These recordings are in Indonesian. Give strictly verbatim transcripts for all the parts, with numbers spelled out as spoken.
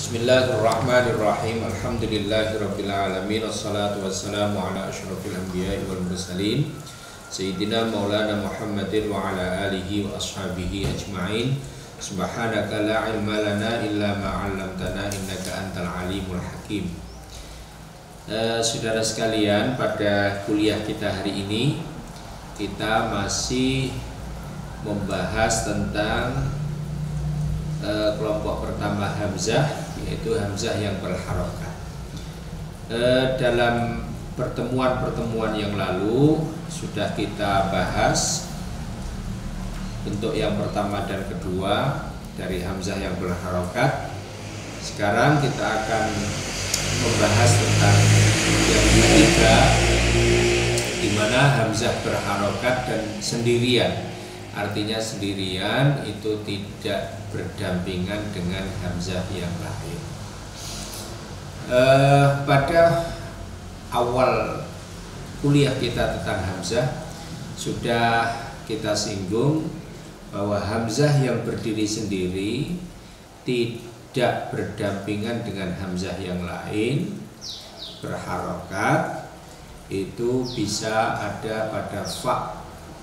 Bismillahirrahmanirrahim. Alhamdulillahirabbil alamin. Wassalatu wassalamu ala asyrofil anbiya'i wal mursalin Sayyidina Maulana Muhammadin wa ala alihi wa ashabihi ajma'in. Subhanaka la ilma lana illa ma 'allamtana innaka antal alimul hakim. Uh, saudara sekalian, pada kuliah kita hari ini kita masih membahas tentang uh, kelompok pertama hamzah, yaitu hamzah yang berharokat. Uh, dalam pertemuan-pertemuan yang lalu sudah kita bahas bentuk yang pertama dan kedua dari hamzah yang berharokat. Sekarang kita akan membahas tentang yang ketiga, di mana hamzah berharokat dan sendirian. Artinya sendirian itu tidak berdampingan dengan hamzah yang lain. E, pada awal kuliah kita tentang hamzah sudah kita singgung bahwa hamzah yang berdiri sendiri tidak berdampingan dengan hamzah yang lain berharokat. Itu bisa ada pada fa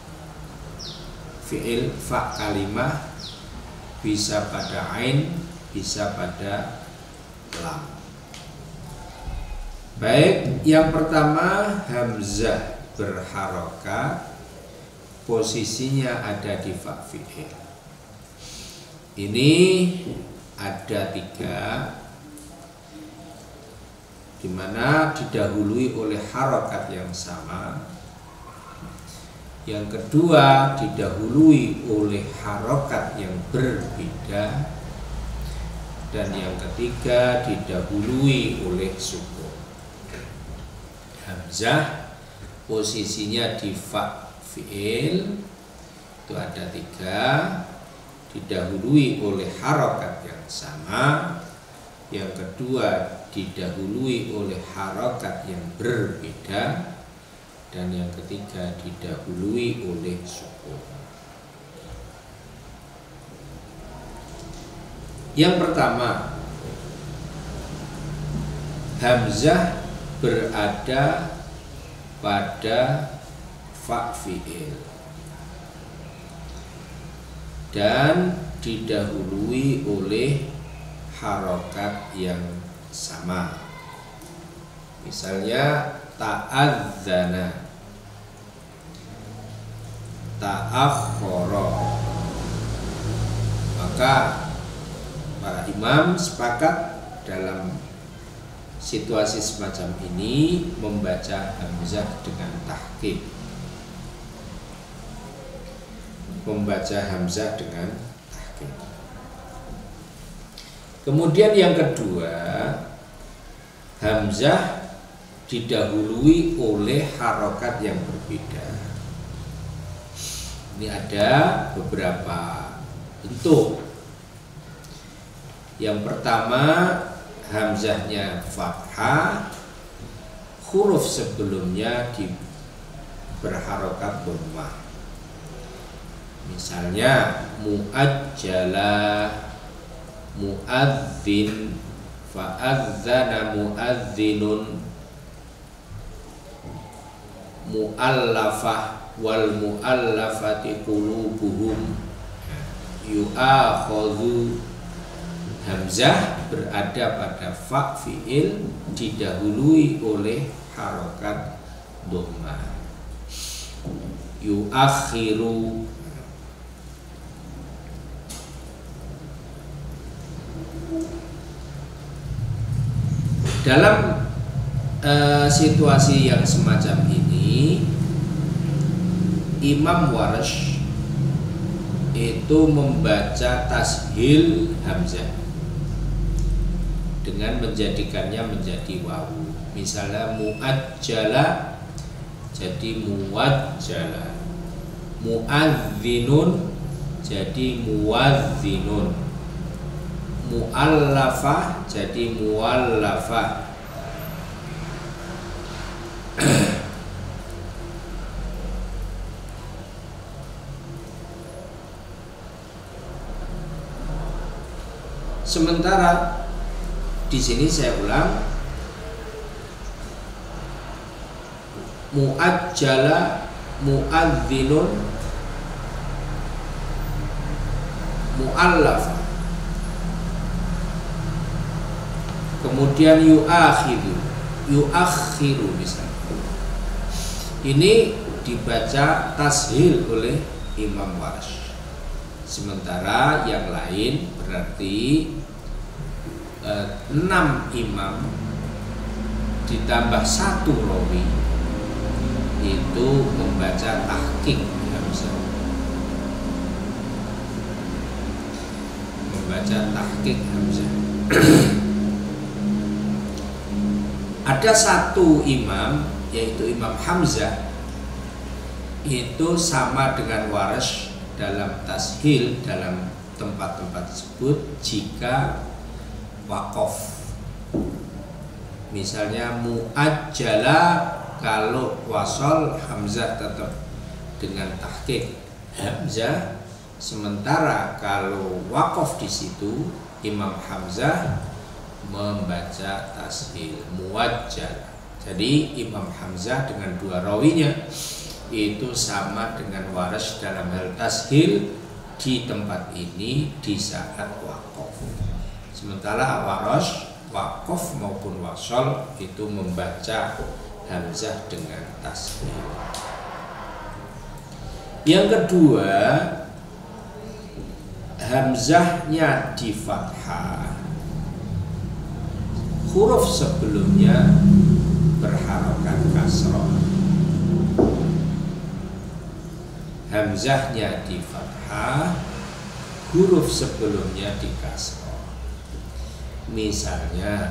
fi'il, fa kalimah, bisa pada ain, bisa pada lam. Baik, yang pertama hamzah berharokat, posisinya ada di fa fi'il. Ini ada tiga, di mana didahului oleh harokat yang sama. Yang kedua didahului oleh harokat yang berbeda. Dan yang ketiga didahului oleh sukun. Hamzah posisinya di fa fi'il itu ada tiga, didahului oleh harokat yang sama. Yang kedua didahului oleh harokat yang berbeda. Dan yang ketiga didahului oleh sukun. Yang pertama, hamzah berada pada fa fi'il dan didahului oleh harokat yang sama. Misalnya ta'adzana, ta'akhkhara. Maka para imam sepakat dalam situasi semacam ini membaca hamzah dengan tahqiq, membaca hamzah dengan tahqiq. Kemudian yang kedua, hamzah didahului oleh harokat yang berbeda. Ini ada beberapa bentuk. Yang pertama, hamzahnya fathah, huruf sebelumnya di berharokat dhammah. Misalnya muajjalah, muadzin, fa'adzana muadzinun, mu'allafah wal mu'allafati qulubuhum, yu'akhadhu. Hamzah berada pada fa fi'il didahului oleh harokat dhammah. Yu'akhiru. Dalam uh, situasi yang semacam ini, Imam Warsh itu membaca tashil hamzah dengan menjadikannya menjadi wawu. Misalnya muajjala jadi muwajjala, muadzinun jadi muwadzinun, muallafah jadi muallafah. Sementara di sini saya ulang, muajjala, muadzinun, mu'allaf, kemudian yu'akhiru, yu'akhiru misalnya. Ini dibaca tashil oleh Imam Warsh. Sementara yang lain berarti eh, enam imam ditambah satu rawi itu membaca tahqiq hamzah, membaca tahqiq hamzah. Ada satu imam yaitu Imam Hamzah itu sama dengan Warsh dalam tashil dalam tempat-tempat tersebut jika waqaf. Misalnya muajjala, kalau wasol hamzah tetap dengan tahqiq hamzah, sementara kalau waqaf di situ Imam Hamzah membaca tashil muajjal. Jadi Imam Hamzah dengan dua rawinya itu sama dengan Warsh dalam hal tashil di tempat ini di saat waqaf. Sementara Warsh waqaf maupun wasol itu membaca hamzah dengan tashil. Yang kedua, hamzahnya di fathah, huruf sebelumnya berharokat kasroh. Hamzahnya di fathah, huruf sebelumnya di kasroh. Misalnya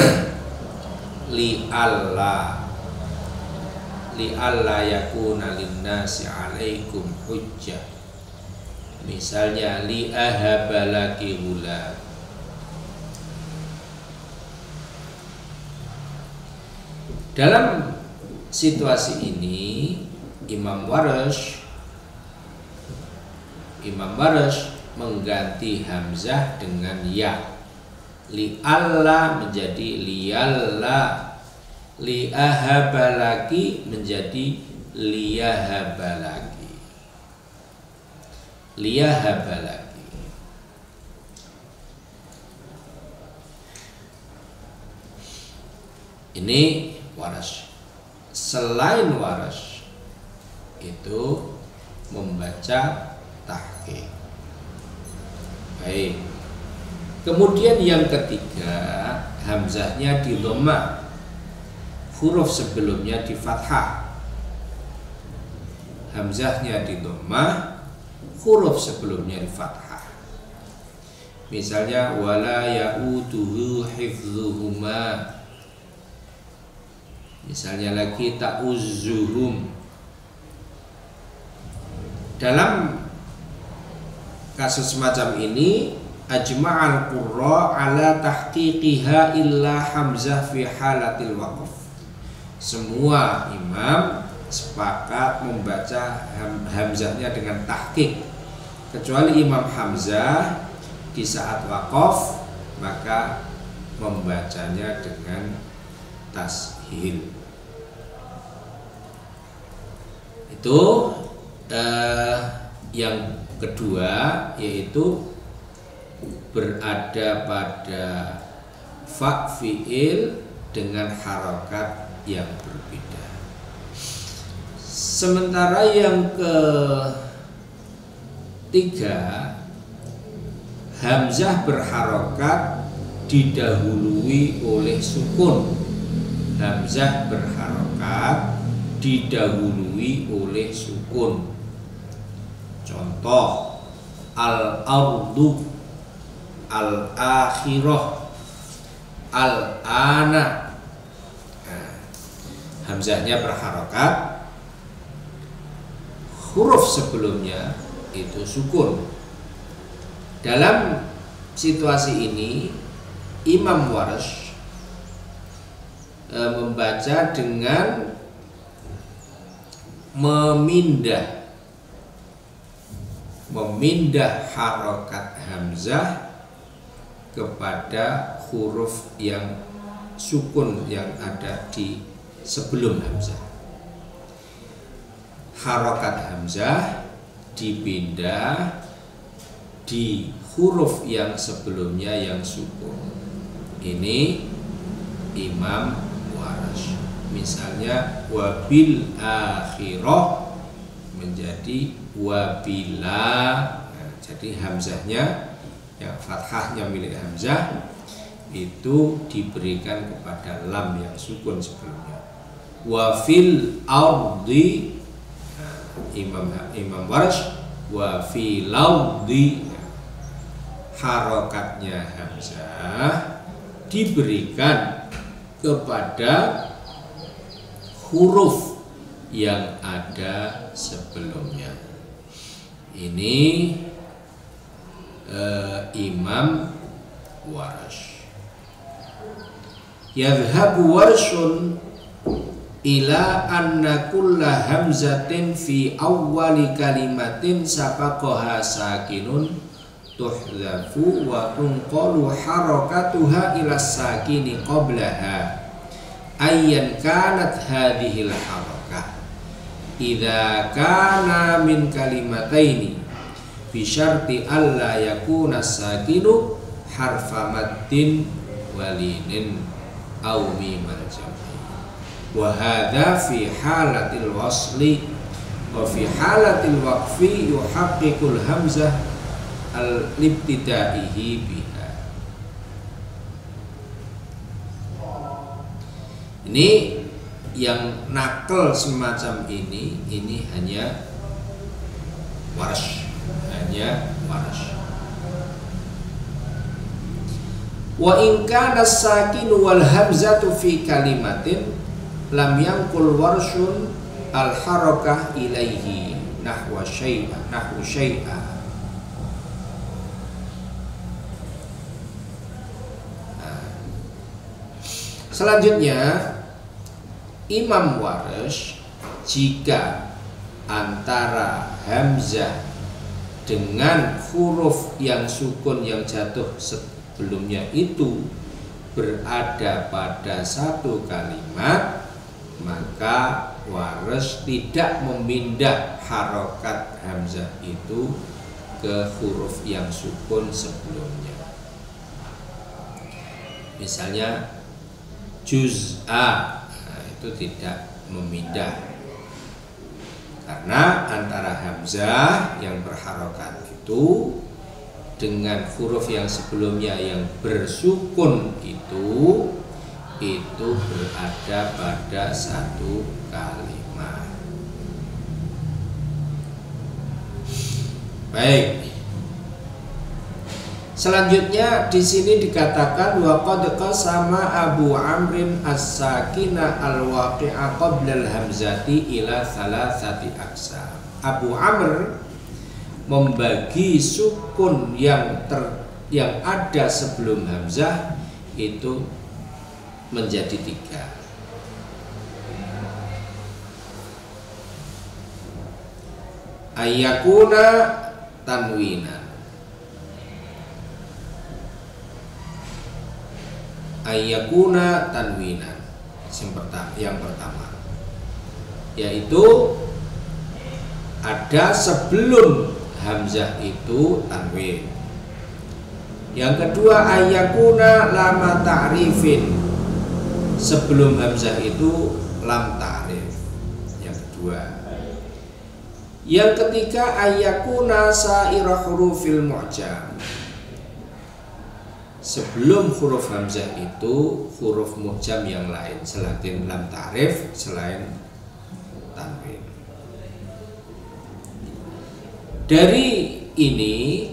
li alla, li alla yakuna linnasi alaikum hujjah. Misalnya li ahabalaki gulam. Dalam situasi ini Imam Warsh Imam Warsh mengganti hamzah dengan ya. Li alla menjadi liyalla, li ahabalaki menjadi liyahabalaki, liyahabalaki. Ini Warsh. Selain Warsh itu membaca tahqiq. Baik. Kemudian yang ketiga, hamzahnya di dhammah, huruf sebelumnya di fathah. Hamzahnya di dhammah, huruf sebelumnya di fathah. Misalnya wala ya'uduhu hifdzuhuma. Misalnya lagi ta'uzzuhum. Dalam kasus semacam ini ajma'al qurra ala tahqiqiha illa hamzah fi halatil waqf. Semua imam sepakat membaca ham, hamzahnya dengan tahqiq kecuali Imam Hamzah di saat waqaf maka membacanya dengan tashil. Itu eh, yang kedua, yaitu berada pada fa fi'il dengan harokat yang berbeda. Sementara yang ketiga, hamzah berharokat didahului oleh sukun. Hamzah berharokat didahului oleh sukun. Contoh al-ardu, al-akhirah, al-ana. Nah, hamzahnya berharokat, huruf sebelumnya itu sukun. Dalam situasi ini Imam Warsh e, membaca dengan memindah memindah harokat hamzah kepada huruf yang sukun yang ada di sebelum hamzah. Harokat hamzah dipindah di huruf yang sebelumnya yang sukun. Ini Imam Warsh. Misalnya wabil akhirah menjadi wabila. Nah, jadi hamzahnya yang fathahnya milik hamzah itu diberikan kepada lam yang sukun sebelumnya. Wafil ardi, nah, Imam Imam Warsh wafil ardi, harokatnya hamzah diberikan kepada huruf yang ada sebelumnya. Ini uh, Imam Warsh. Yadhhabu Warshun ila anna kulla hamzatin fi awwali kalimatin sabaqaha sakinun tuhdhafu wa tunqalu harakatuha ila sakini qablaha ayyan kanat hadhil harakah idza kana min kalimataini bi syarti alla yakuna sakinu harfa maddin walinin aw mimal jam'i wa hadha fi halatil wasli wa fi halatil waqfi yuhaqqiqul hamzah al-ibtidaihi biha. Ini yang nakal semacam ini, ini hanya Warsh, hanya Warsh. Wa in kana as-sakin wal hamzatu fi kalimatin lam yanqul Warshun al-harakah ilaihi nahwa syai'a nahwu syai'a. Selanjutnya Imam Warsh jika antara hamzah dengan huruf yang sukun yang jatuh sebelumnya itu berada pada satu kalimat, maka Warsh tidak memindah harokat hamzah itu ke huruf yang sukun sebelumnya. Misalnya juz'a, nah, itu tidak memindah karena antara hamzah yang berharokat itu dengan huruf yang sebelumnya yang bersukun itu itu berada pada satu kalimat. Baik. Selanjutnya di sini dikatakan wa qad qasama Abu Amrin as-sakina al-waqi'a qabla al-hamzati ila thalathati aqsam. Abu Amr membagi sukun yang ter, yang ada sebelum hamzah itu menjadi tiga. Ayyakuna tanwinan, ayyakuna tanwinan yang pertama, yang pertama yaitu ada sebelum hamzah itu tanwin. Yang kedua ayyakuna lama ta'rifin, sebelum hamzah itu lam ta'rif. Yang kedua. Yang ketiga ayyakuna sa'ira hurufil mu'jam, sebelum huruf hamzah itu huruf mu'jam yang lain selain lam ta'rif, selain tanwin. Dari ini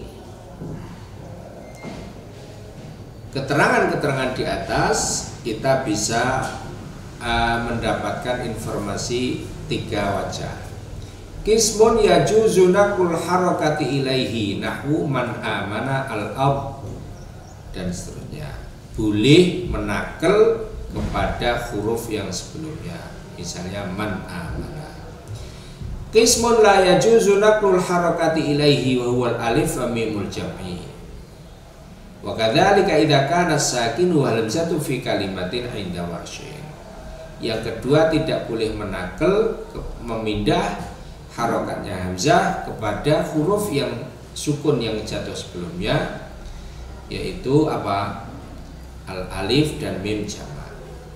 keterangan-keterangan di atas kita bisa uh, mendapatkan informasi tiga wajah. Qismun yajuzu naqul harakati ilaihi nahwu man amana al-ab, dan seterusnya. Boleh menakal kepada huruf yang sebelumnya, misalnya man amana. Qismun la yajuzu naqul harakati ilaihi wa huwa al-alif wa mimul jam'i. Wa kadzalika idza kana sakinu wal hamzatu fi kalimatin 'inda warsyin. Yang kedua, tidak boleh menakel, memindah harokatnya hamzah kepada huruf yang sukun yang jatuh sebelumnya, yaitu apa? Al alif dan mim jamak.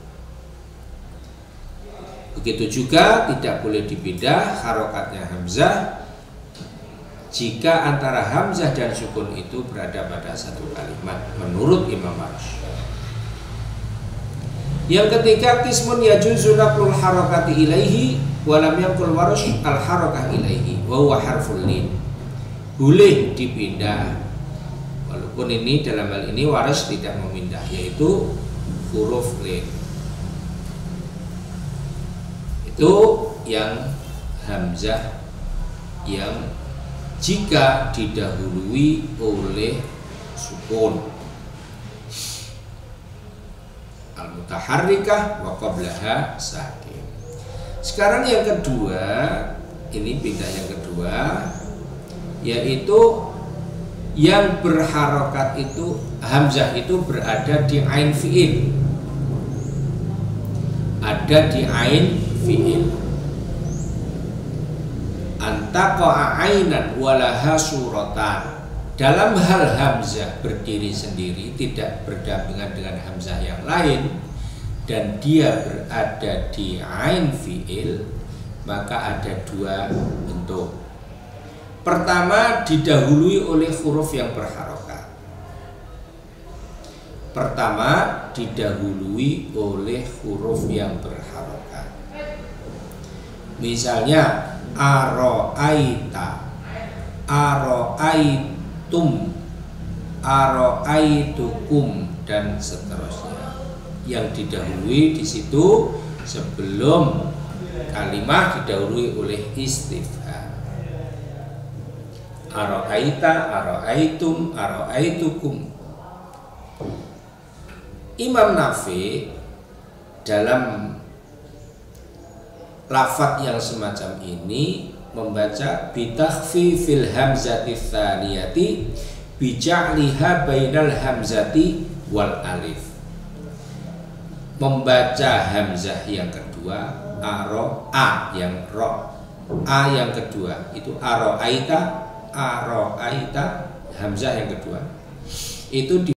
Begitu juga tidak boleh dipindah harokatnya hamzah jika antara hamzah dan sukun itu berada pada satu kalimat menurut Imam Warsh. Yang ketiga, qismun yajuzu naqlul harakati ilaihi wa lam yanqul Warsh al harakah ilaihi wa huwa harful lin. Boleh dipindah, walaupun ini dalam hal ini Warsh tidak memindah, yaitu huruf lin. Itu yang hamzah yang jika didahului oleh sukun al-mutaharrikah wa qablaha sakin. Sekarang yang kedua, ini pindah yang kedua, yaitu yang berharokat itu hamzah itu berada di ain fi'il, ada di ain fi'il. Antaqa'a ainan walaha suratan. Dalam hal hamzah berdiri sendiri, tidak berdampingan dengan hamzah yang lain, dan dia berada di ain fi'il, maka ada dua bentuk. Pertama, didahului oleh huruf yang berharokat. Pertama, didahului oleh huruf yang berharokat. Misalnya aro'aita, aro'aitum, aro'aitukum, dan seterusnya. Yang didahului di situ sebelum kalimat didahului oleh istifham. Aro'aita, aro'aitum, aro'aitukum. Imam Nafi dalam lafaz yang semacam ini membaca bitakhfifil hamzati tsaniyati bija'liha bainal hamzati wal alif. Membaca hamzah yang kedua aro a yang ro, a yang kedua itu aro aita, aro aita, hamzah yang kedua itu di